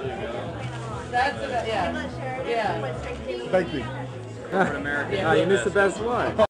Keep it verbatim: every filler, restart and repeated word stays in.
That's about, yeah. Yeah. Thank you. Oh, you missed the best one.